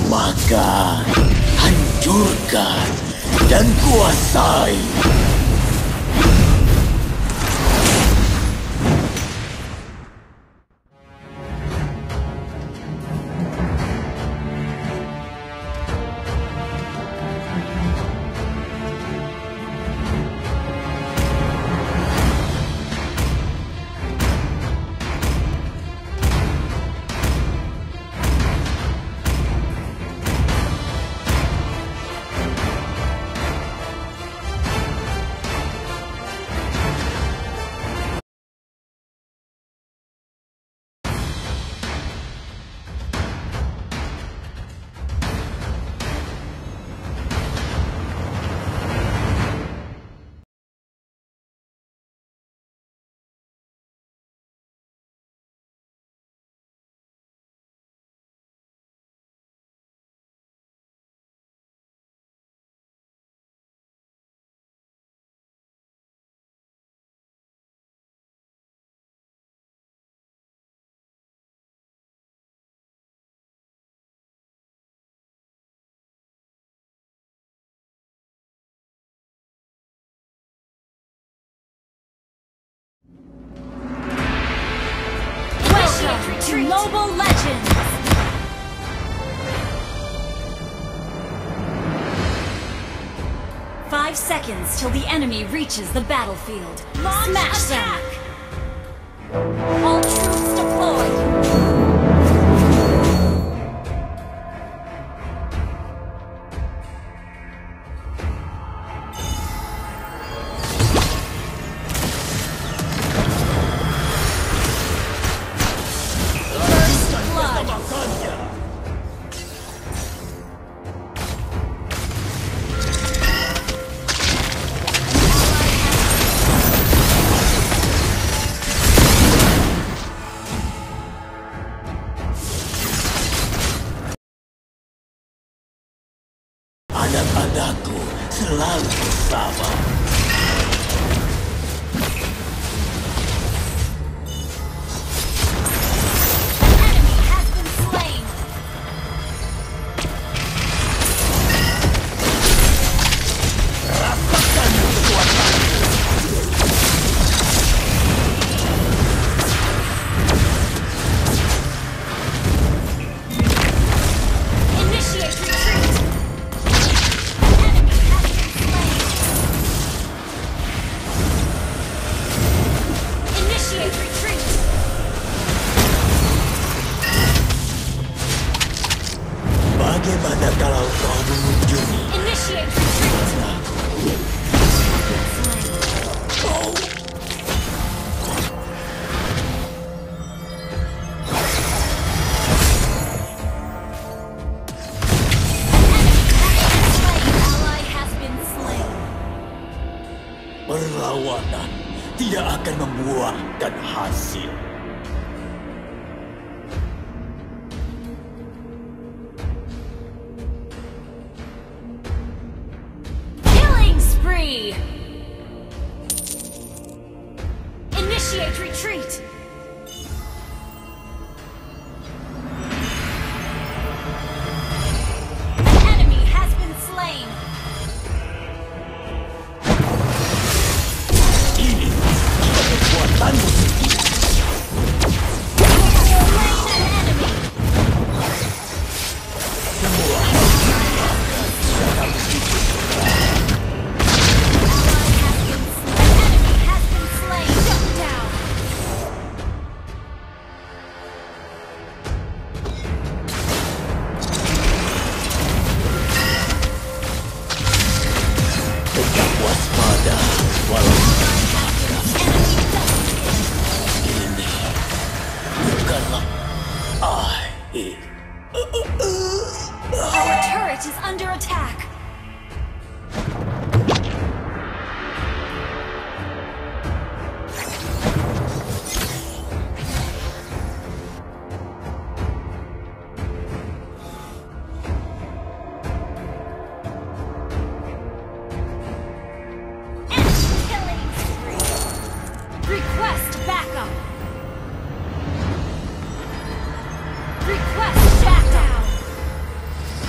Makan, hancurkan, dan kuasai. To Mobile Legends! Five seconds till the enemy reaches the battlefield. Launch Smash attack! them! All troops deployed! Anak-anakku selalu bersama. Bagaimana kalau kau mengunjungi? Initiate retreat! Oh. Ally has been slain. Perlawanan tidak akan membuahkan hasil. Spree! Initiate retreat! An enemy has been slain! Ini kekuatanmu sendiri. Slain an enemy! Semua tetap waspada walau ini bukanlah akhir. Our turret is under attack! Request backup! Request shutdown!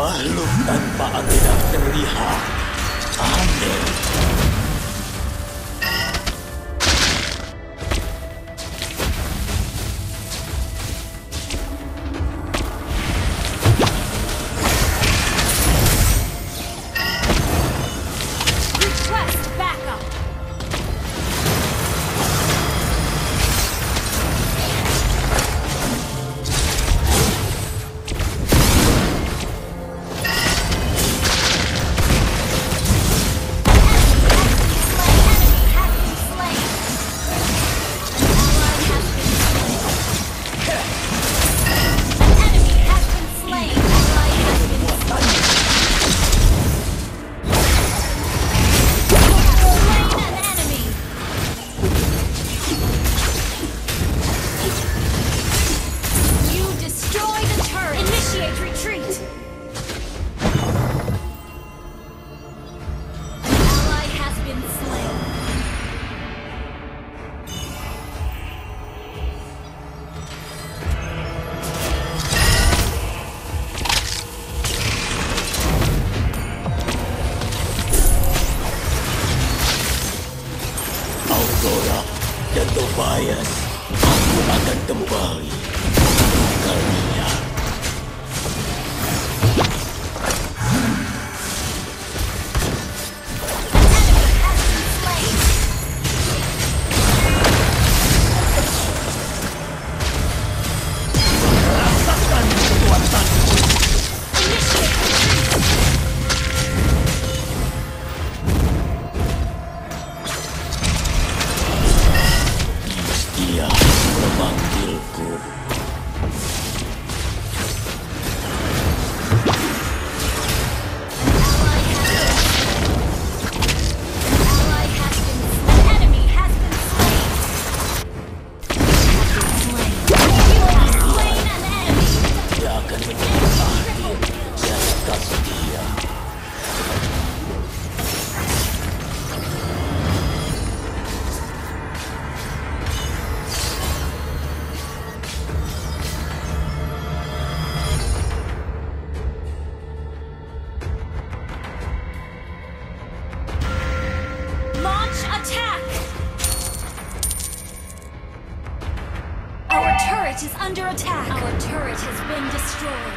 Makhluk tanpa antena terlihat. Aneh. Request backup. Aurora dan Tobias, aku akan kembali. Kalian. Rasakan kekuatanku. Dia memanggilku. Dia akan menjadi akhir dari kasih dia. Launch attack! Our turret is under attack. Our turret has been destroyed.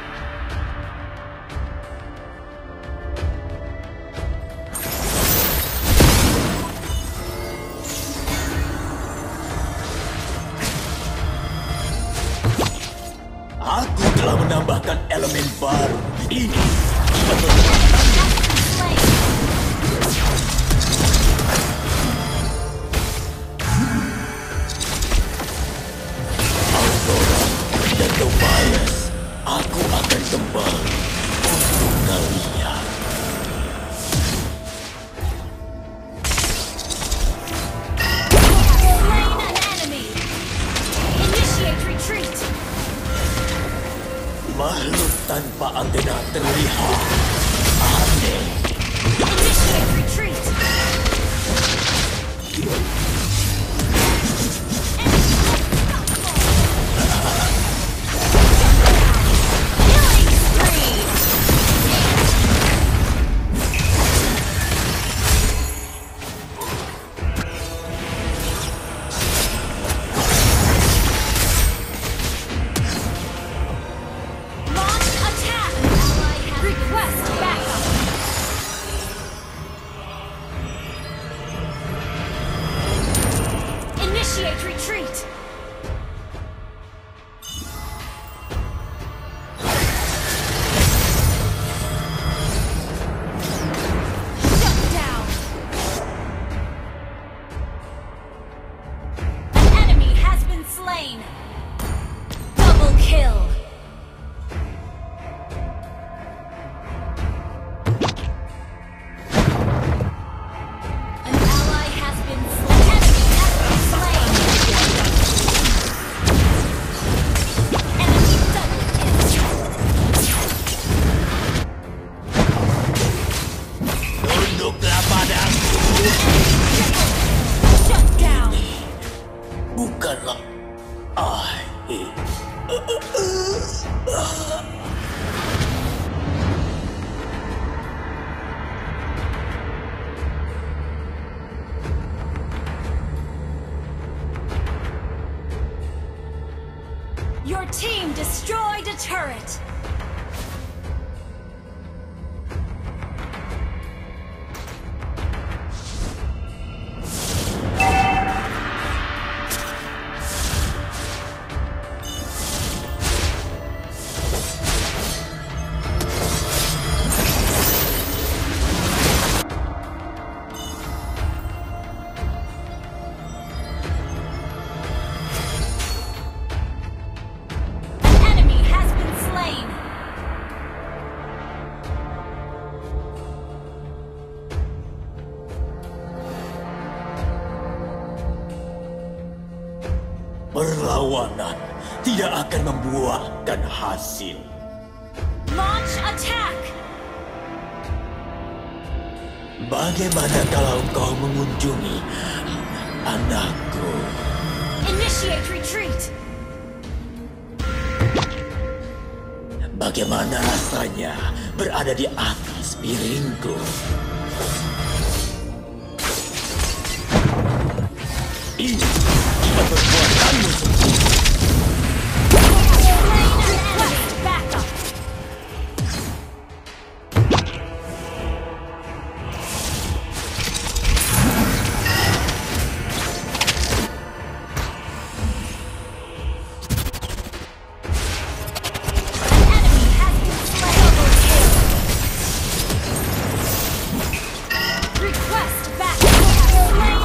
Aku telah menambahkan elemen baru. Ini Aurora dan Tobias, aku akan kembali untuk kalian. Slain an enemy. Initiate retreat. Makhluk tanpa antena terlihat. Aneh. Initiate retreat. Killing spree. Launch attack. Request backup. Initiate retreat. Shut down. An enemy has been slain. Double kill. An ally has been slain. Enemy has been slain. Enemy double kill. Tunduklah padaku. Shut down. Bukanlah akhir. turret. Perlawanan tidak akan membuahkan hasil. Launch attack! Bagaimana kalau kau mengunjungi anakku? Initiate retreat! Bagaimana rasanya berada di atas piringku? Ini bukan perbuatanmu sendiri. Request backup! Request backup!